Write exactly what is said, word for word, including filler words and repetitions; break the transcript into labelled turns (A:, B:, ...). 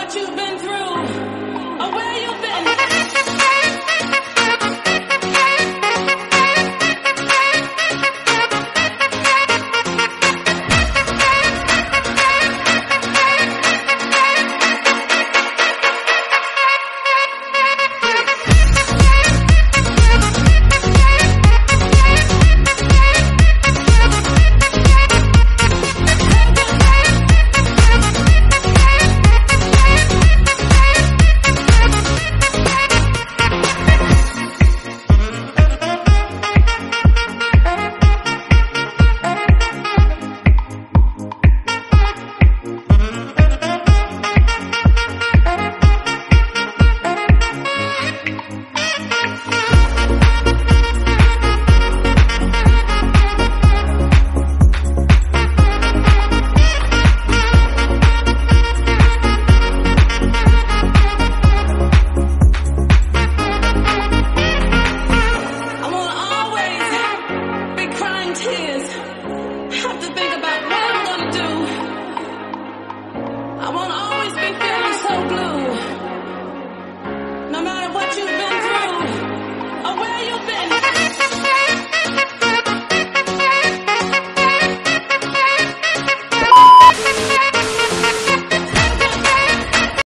A: what you've been through or where you've been. Tears. Have to think about what I'm gonna do. I won't always be feeling so blue.